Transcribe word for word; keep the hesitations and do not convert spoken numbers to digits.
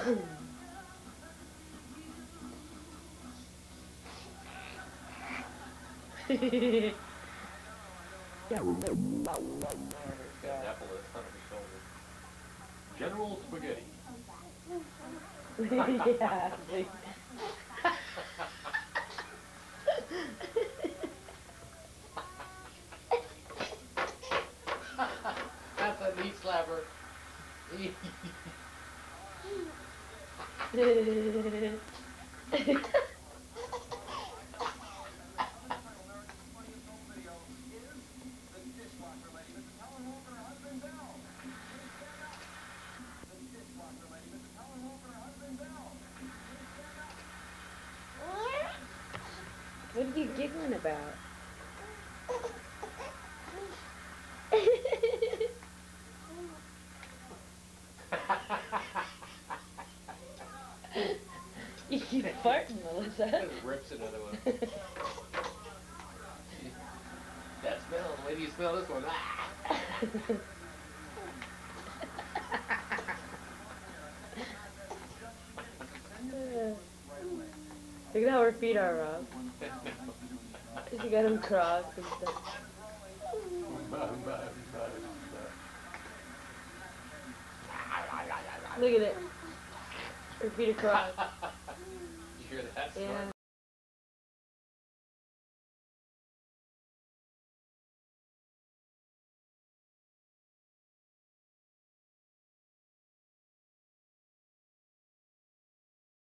General Spaghetti. Yeah. That's a knee slapper. What are you giggling about? You keep farting, Melissa. Just rips another one. That smell, the way you smell this one. Look at how her feet are, Rob. She got them crossed and stuff. Look at it. Her feet are crossed. You hear that? Yeah.